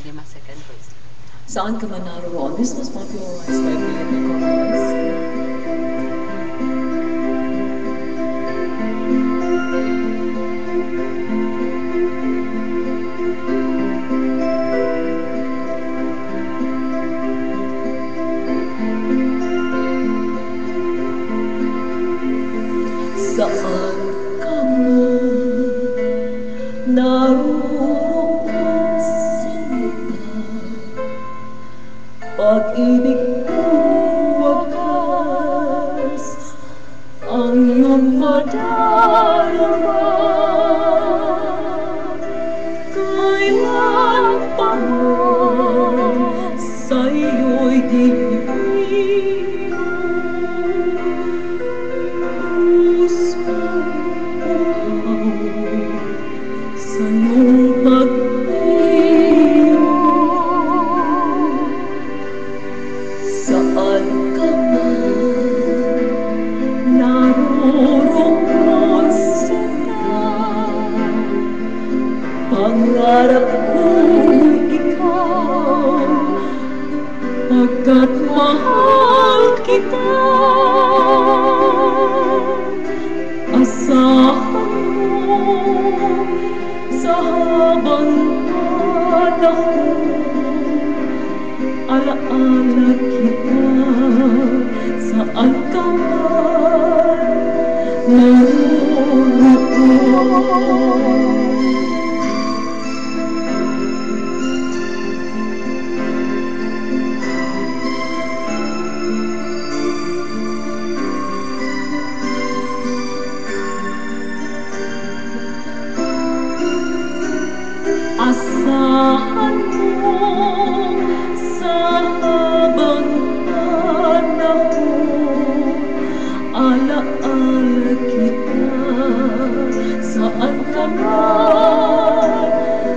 Sige, mas second verse. Saan ka man naroon? This was popularized by Philippine Chorales. Saan ka man naroon sinta, pag-ibig kong wagas ang iyong madarama. Kailan pa man sa iyo'y dibdib sa iyong pag-iyo. Saan ka man naroon sila, pangarap ko'y ikaw, pagkat mahal kita. Asahan mo sa habang panahon, alaala kita saan ka man naroon. Asahan mo sa habang panahon, alaala kita saan ka man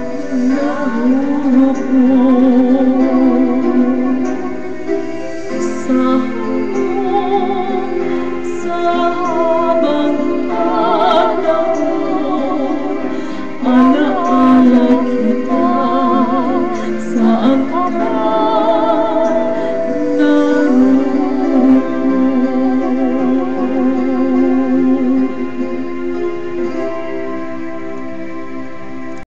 naroon. Asahan mo sa habang panahon, alaala kita saan ka man